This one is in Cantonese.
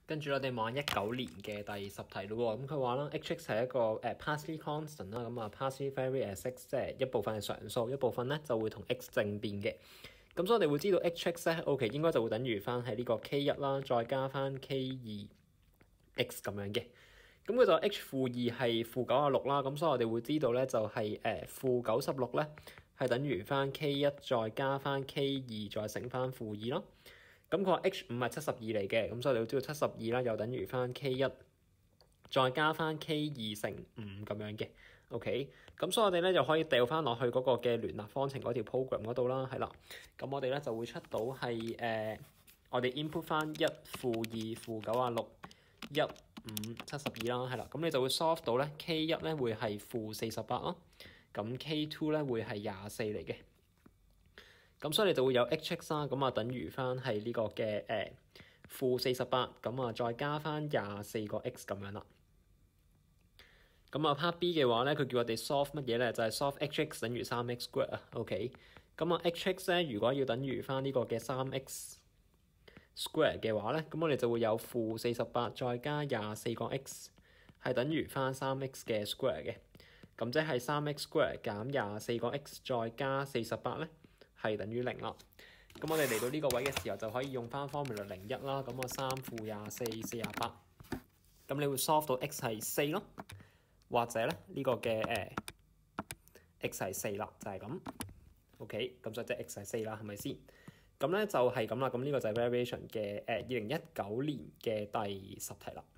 跟住我哋望19年嘅第10題咯喎，咁佢話啦 ，hx 係一個partially constant 啦，咁啊 partially vary as x， 即係一部分係常數，一部分咧就會同 x 正變嘅。咁所以我哋會知道 hx 咧 ，OK 應該就會等於翻係呢個 K1 啦，再加翻 K2x 咁樣嘅。咁佢就 h-2係-96啦，咁所以我哋會知道咧就係-96咧係等於翻 K1 再加翻 K2 再乘翻-2咯。咁佢話 h5係72嚟嘅，咁所以你要知道72啦，又等於翻 K1 再加翻 K2 乘5咁樣嘅 ，OK。咁所以我哋咧就可以掉翻落去嗰個嘅聯立方程嗰條 program 嗰度啦，係啦。咁我哋咧就會出到係我哋 input 翻1-2-96 1-5-72啦，係啦。咁你就會 solve 到咧 K1 咧會係-48咯，咁 K2 咧會係24嚟嘅。咁所以你就會有 hx 啦，咁啊等於翻係呢個嘅-48，咁啊再加翻24個 x 咁樣啦。咁啊 part B 嘅話咧，佢叫我哋 solve 乜嘢咧？就係 solve hx 等於 3x square 啊。OK， 咁啊 hx 咧如果要等於翻呢個嘅 3x square 嘅話咧，咁我哋就會有-48再加24個 x 係等於翻 3x 嘅 square 嘅。咁即係 3x square 減24個 x 再加48咧，係等於0啦。咁我哋嚟到呢個位嘅時候就可以用翻 formula 01啦。咁我3-24=48。咁你會 solve 到 x 係4咯，或者咧呢個嘅x 係4啦，就係咁。OK， 咁所以即係 x 係4啦，係咪先？咁咧就係咁啦。咁呢個就係 variation 嘅2019年嘅第10題啦。